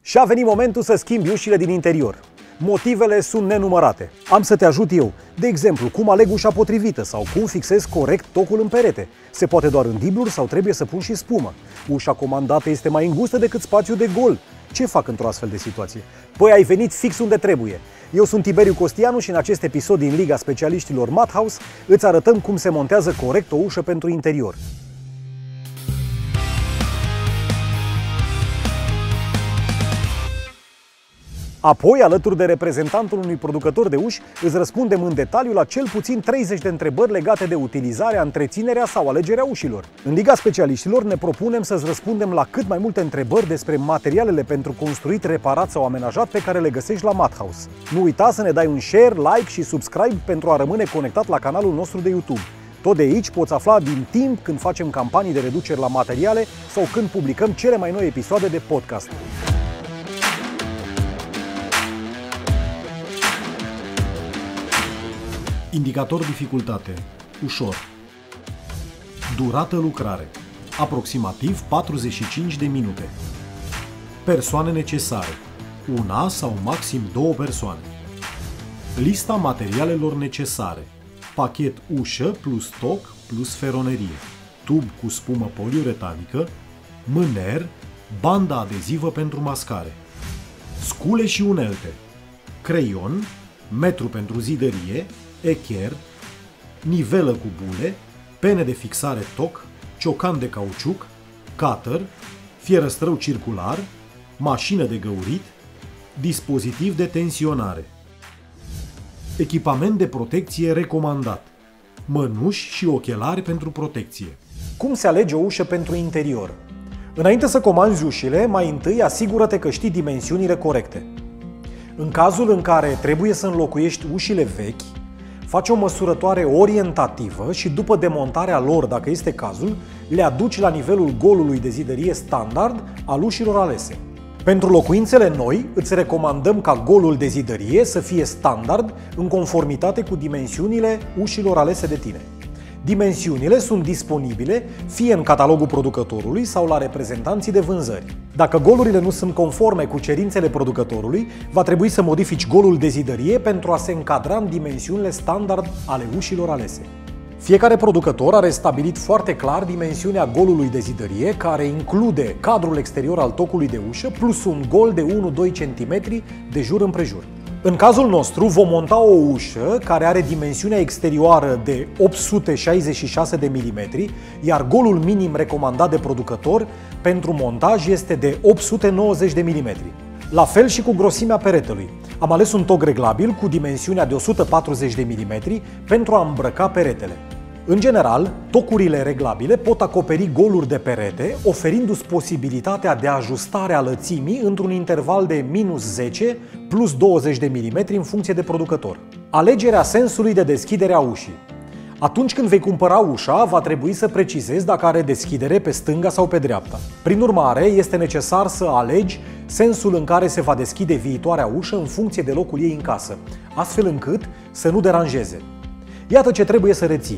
Și a venit momentul să schimbi ușile din interior. Motivele sunt nenumărate. Am să te ajut eu. De exemplu, cum aleg ușa potrivită sau cum fixez corect tocul în perete. Se poate doar în dibluri sau trebuie să pun și spumă. Ușa comandată este mai îngustă decât spațiul de gol. Ce fac într-o astfel de situație? Păi ai venit fix unde trebuie. Eu sunt Tiberiu Costianu și în acest episod din Liga Specialiștilor Madhouse îți arătăm cum se montează corect o ușă pentru interior. Apoi, alături de reprezentantul unui producător de uși, îți răspundem în detaliu la cel puțin 30 de întrebări legate de utilizarea, întreținerea sau alegerea ușilor. În Liga Specialiștilor ne propunem să-ți răspundem la cât mai multe întrebări despre materialele pentru construit, reparat sau amenajat pe care le găsești la Madhouse. Nu uita să ne dai un share, like și subscribe pentru a rămâne conectat la canalul nostru de YouTube. Tot de aici poți afla din timp când facem campanii de reduceri la materiale sau când publicăm cele mai noi episoade de podcast. Indicator dificultate. Ușor. Durată lucrare. Aproximativ 45 de minute. Persoane necesare. Una sau maxim 2 persoane. Lista materialelor necesare. Pachet ușă plus toc plus feronerie. Tub cu spumă poliuretanică. Mâner. Bandă adezivă pentru mascare. Scule și unelte. Creion. Metru pentru zidărie. Echer, nivelă cu bule, pene de fixare toc, ciocan de cauciuc, cutter, fierăstrău circular, mașină de găurit, dispozitiv de tensionare. Echipament de protecție recomandat, mănuși și ochelari pentru protecție. Cum se alege o ușă pentru interior? Înainte să comanzi ușile, mai întâi asigură-te că știi dimensiunile corecte. În cazul în care trebuie să înlocuiești ușile vechi, faci o măsurătoare orientativă și după demontarea lor, dacă este cazul, le aduci la nivelul golului de zidărie standard al ușilor alese. Pentru locuințele noi, îți recomandăm ca golul de zidărie să fie standard în conformitate cu dimensiunile ușilor alese de tine. Dimensiunile sunt disponibile fie în catalogul producătorului sau la reprezentanții de vânzări. Dacă golurile nu sunt conforme cu cerințele producătorului, va trebui să modifici golul de zidărie pentru a se încadra în dimensiunile standard ale ușilor alese. Fiecare producător are stabilit foarte clar dimensiunea golului de zidărie, care include cadrul exterior al tocului de ușă plus un gol de 1-2 cm de jur împrejur. În cazul nostru vom monta o ușă care are dimensiunea exterioară de 866 de mm, iar golul minim recomandat de producător pentru montaj este de 890 de mm. La fel și cu grosimea peretelui. Am ales un toc reglabil cu dimensiunea de 140 de mm pentru a îmbrăca peretele. În general, tocurile reglabile pot acoperi goluri de perete, oferindu-ți posibilitatea de ajustare a lățimii într-un interval de -10 plus 20 de mm în funcție de producător. Alegerea sensului de deschidere a ușii. Atunci când vei cumpăra ușa, va trebui să precizezi dacă are deschidere pe stânga sau pe dreapta. Prin urmare, este necesar să alegi sensul în care se va deschide viitoarea ușă în funcție de locul ei în casă, astfel încât să nu deranjeze. Iată ce trebuie să reții.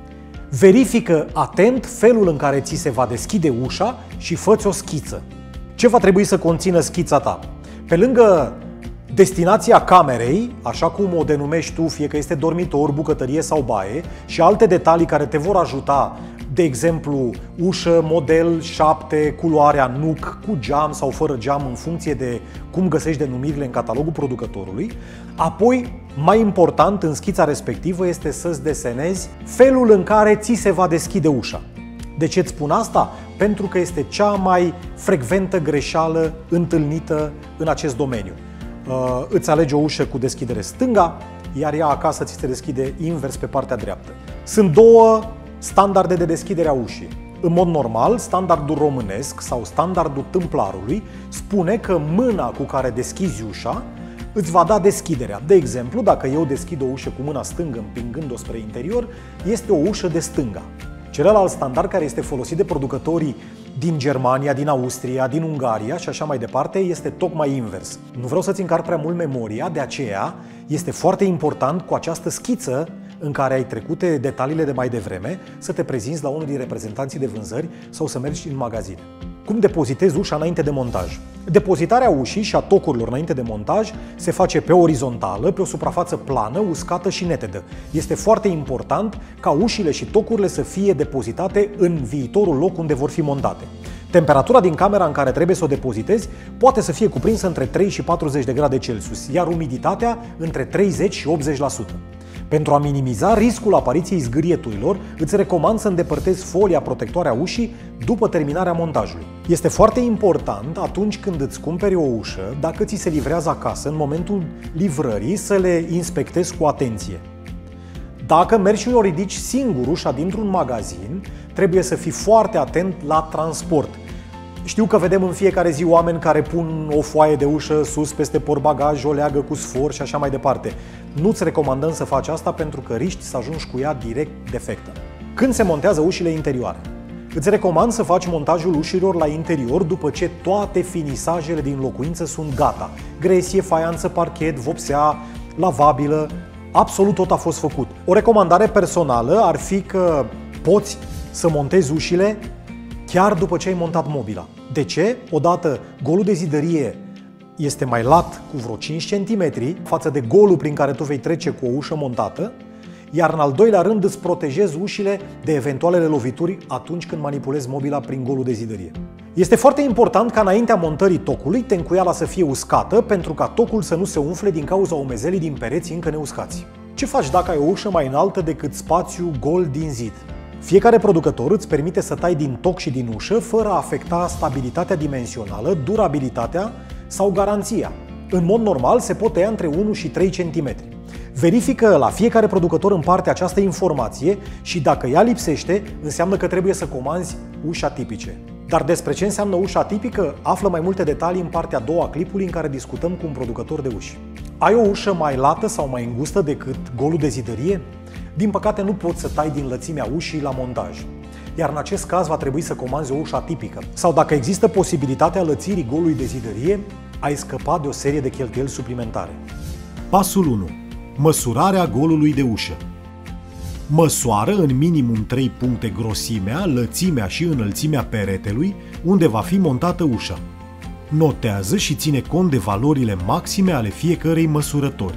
Verifică atent felul în care ți se va deschide ușa și fă-ți o schiță. Ce va trebui să conțină schița ta? Pe lângă destinația camerei, așa cum o denumești tu, fie că este dormitor, bucătărie sau baie, și alte detalii care te vor ajuta, de exemplu, ușă, model 7, culoarea nuc, cu geam sau fără geam, în funcție de cum găsești denumirile în catalogul producătorului. Apoi, mai important, în schița respectivă este să-ți desenezi felul în care ți se va deschide ușa. De ce îți spun asta? Pentru că este cea mai frecventă greșeală întâlnită în acest domeniu. Îți alegi o ușă cu deschidere stânga, iar ea acasă ți se deschide invers pe partea dreaptă. Sunt două standarde de deschidere a ușii. În mod normal, standardul românesc sau standardul tâmplarului spune că mâna cu care deschizi ușa îți va da deschiderea. De exemplu, dacă eu deschid o ușă cu mâna stângă împingând-o spre interior, este o ușă de stânga. Celălalt standard care este folosit de producătorii din Germania, din Austria, din Ungaria și așa mai departe este tocmai invers. Nu vreau să-ți încarc prea mult memoria, de aceea este foarte important cu această schiță în care ai trecute detaliile de mai devreme să te prezinți la unul din reprezentanții de vânzări sau să mergi în magazin. Cum depozitezi ușa înainte de montaj? Depozitarea ușii și a tocurilor înainte de montaj se face pe orizontală, pe o suprafață plană, uscată și netedă. Este foarte important ca ușile și tocurile să fie depozitate în viitorul loc unde vor fi montate. Temperatura din camera în care trebuie să o depozitezi poate să fie cuprinsă între 3 și 40 de grade Celsius, iar umiditatea între 30 și 80%. Pentru a minimiza riscul apariției zgârieturilor, îți recomand să îndepărtezi folia protectoare a ușii după terminarea montajului. Este foarte important atunci când îți cumperi o ușă, dacă ți se livrează acasă, în momentul livrării, să le inspectezi cu atenție. Dacă mergi și o ridici singur ușa dintr-un magazin, trebuie să fii foarte atent la transport. Știu că vedem în fiecare zi oameni care pun o foaie de ușă sus peste portbagaj, o leagă cu sfor și așa mai departe. Nu-ți recomandăm să faci asta pentru că riști să ajungi cu ea direct defectă. Când se montează ușile interioare? Îți recomand să faci montajul ușilor la interior după ce toate finisajele din locuință sunt gata. Gresie, faianță, parchet, vopsea, lavabilă, absolut tot a fost făcut. O recomandare personală ar fi că poți să montezi ușile chiar după ce ai montat mobila. De ce? Odată, golul de zidărie este mai lat cu vreo 5 cm față de golul prin care tu vei trece cu o ușă montată, iar în al doilea rând îți protejezi ușile de eventualele lovituri atunci când manipulezi mobila prin golul de zidărie. Este foarte important ca înaintea montării tocului tencuiala să fie uscată pentru ca tocul să nu se umfle din cauza umezelii din pereții încă neuscați. Ce faci dacă ai o ușă mai înaltă decât spațiul gol din zid? Fiecare producător îți permite să tai din toc și din ușă fără a afecta stabilitatea dimensională, durabilitatea sau garanția. În mod normal se pot tăia între 1 și 3 cm. Verifică la fiecare producător în parte această informație și dacă ea lipsește, înseamnă că trebuie să comanzi uși atipice. Dar despre ce înseamnă ușa atipică, află mai multe detalii în partea a doua a clipului în care discutăm cu un producător de uși. Ai o ușă mai lată sau mai îngustă decât golul de zidărie? Din păcate nu poți să tai din lățimea ușii la montaj, iar în acest caz va trebui să comanzi o ușă atipică. Sau dacă există posibilitatea lățirii golului de zidărie, ai scăpat de o serie de cheltuieli suplimentare. Pasul 1. Măsurarea golului de ușă. Măsoară în minimum 3 puncte grosimea, lățimea și înălțimea peretelui unde va fi montată ușa. Notează și ține cont de valorile maxime ale fiecărei măsurători.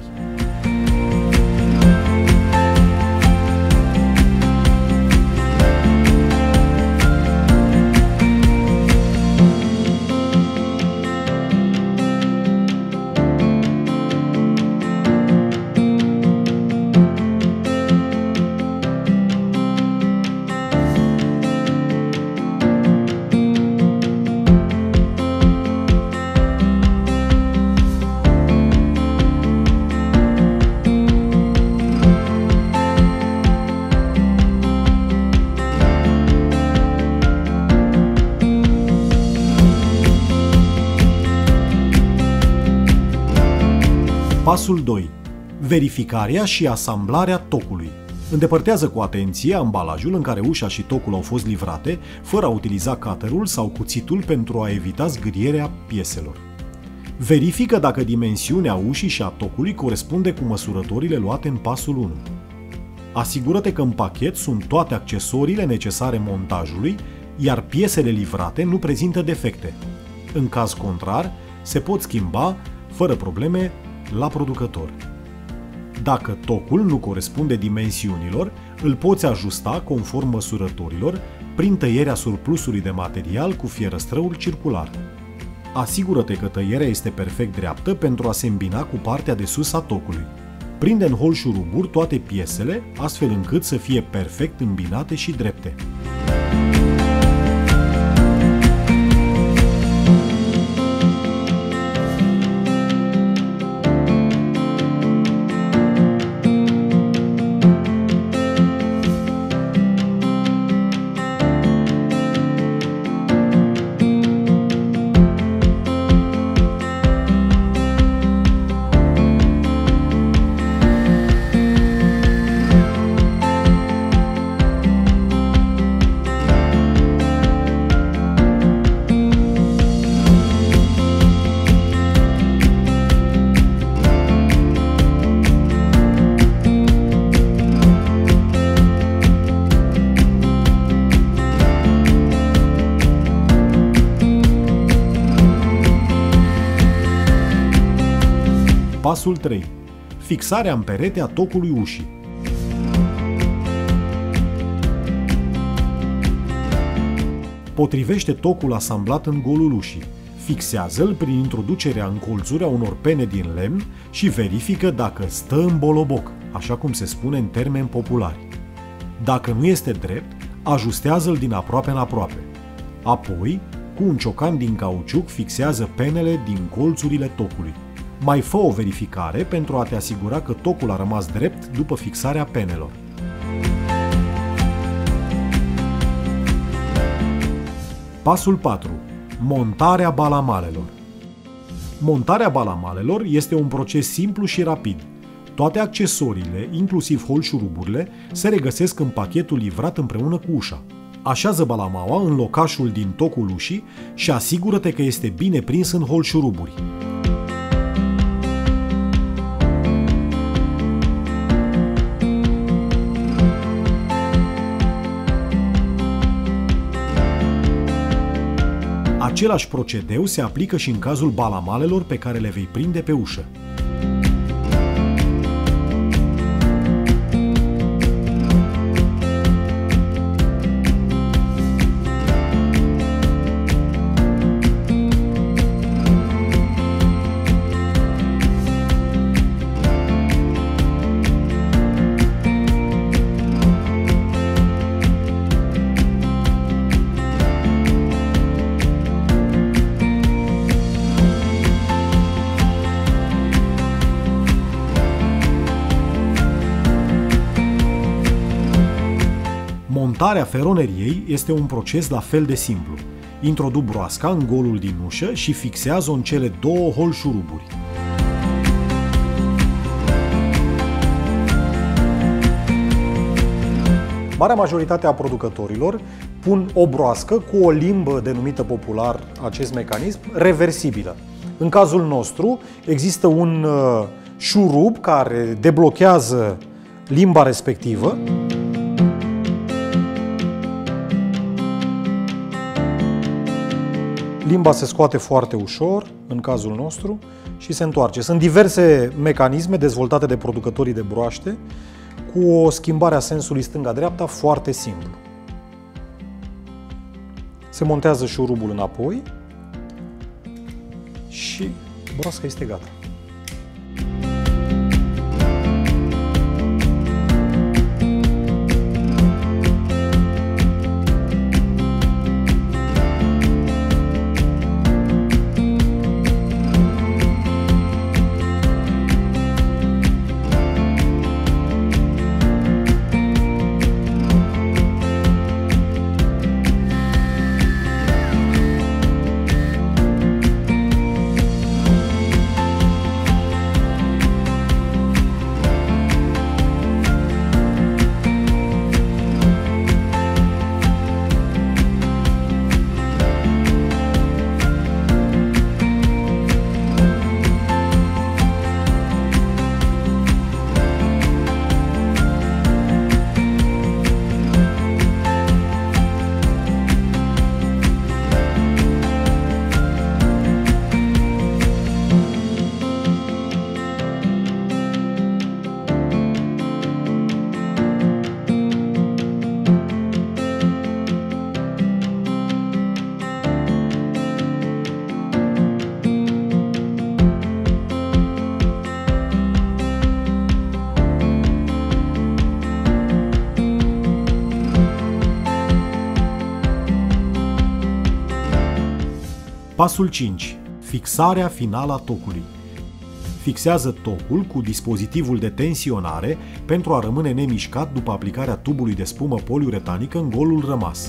Pasul 2. Verificarea și asamblarea tocului. Îndepărtează cu atenție ambalajul în care ușa și tocul au fost livrate, fără a utiliza cutterul sau cuțitul pentru a evita zgârierea pieselor. Verifică dacă dimensiunea ușii și a tocului corespunde cu măsurătorile luate în pasul 1. Asigură-te că în pachet sunt toate accesoriile necesare montajului, iar piesele livrate nu prezintă defecte. În caz contrar, se pot schimba, fără probleme, la producător. Dacă tocul nu corespunde dimensiunilor, îl poți ajusta conform măsurătorilor prin tăierea surplusului de material cu fierăstrăul circular. Asigură-te că tăierea este perfect dreaptă pentru a se îmbina cu partea de sus a tocului. Prinde în hol șuruburi toate piesele, astfel încât să fie perfect îmbinate și drepte. Pasul 3. Fixarea în perete a tocului ușii. Potrivește tocul asamblat în golul ușii. Fixează-l prin introducerea în colțuri a unor pene din lemn și verifică dacă stă în boloboc, așa cum se spune în termeni populari. Dacă nu este drept, ajustează-l din aproape în aproape. Apoi, cu un ciocan din cauciuc, fixează penele din colțurile tocului. Mai fă o verificare pentru a te asigura că tocul a rămas drept după fixarea penelor. Pasul 4. Montarea balamalelor. Montarea balamalelor este un proces simplu și rapid. Toate accesoriile, inclusiv holșuruburile, se regăsesc în pachetul livrat împreună cu ușa. Așează balamaua în locașul din tocul ușii și asigură-te că este bine prins în holșuruburi. Același procedeu se aplică și în cazul balamalelor pe care le vei prinde pe ușă. Montarea feroneriei este un proces la fel de simplu. Introdu broasca în golul din ușă și fixează-o în cele două holșuruburi. Marea majoritate a producătorilor pun o broască cu o limbă denumită popular acest mecanism reversibilă. În cazul nostru există un șurub care deblochează limba respectivă. Limba se scoate foarte ușor, în cazul nostru, și se întoarce. Sunt diverse mecanisme dezvoltate de producătorii de broaște cu o schimbare a sensului stânga-dreapta foarte simplu. Se montează șurubul înapoi și broasca este gata. Pasul 5. Fixarea finală a tocului. Fixează tocul cu dispozitivul de tensionare pentru a rămâne nemișcat după aplicarea tubului de spumă poliuretanică în golul rămas.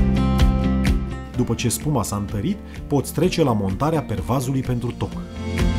După ce spuma s-a întărit, poți trece la montarea pervazului pentru toc.